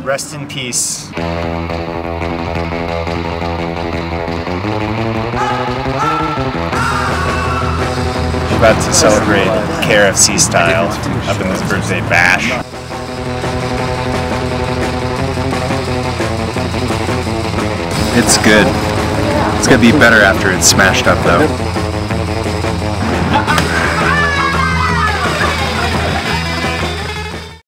Rest in peace. We're about to celebrate KRFC style up in this birthday bash. It's good. It's gonna be better after it's smashed up though.